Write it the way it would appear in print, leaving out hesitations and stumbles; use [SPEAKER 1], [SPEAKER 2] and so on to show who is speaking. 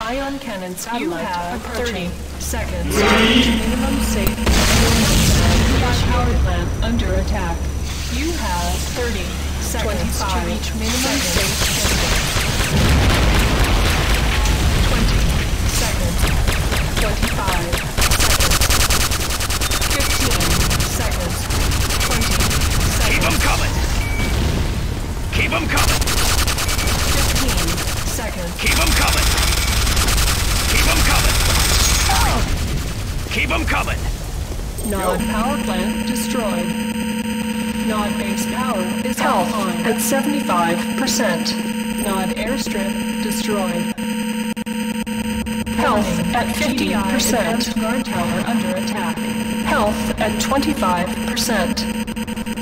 [SPEAKER 1] Ion cannon satellite
[SPEAKER 2] You have
[SPEAKER 1] approaching. 30 seconds to reach minimum safe. Power plant under attack. You have 30 seconds to reach minimum safe. 20 seconds. 25 seconds. 15 seconds. 20 seconds.
[SPEAKER 3] Keep them coming! Keep them coming!
[SPEAKER 1] 15 seconds.
[SPEAKER 3] Keep them coming! Keep them coming! Keep them coming!
[SPEAKER 1] Nod power plant destroyed. Nod base power is offline at 75%. Nod airstrip destroyed. Health at 50%. Guard tower under attack. Health at 25%.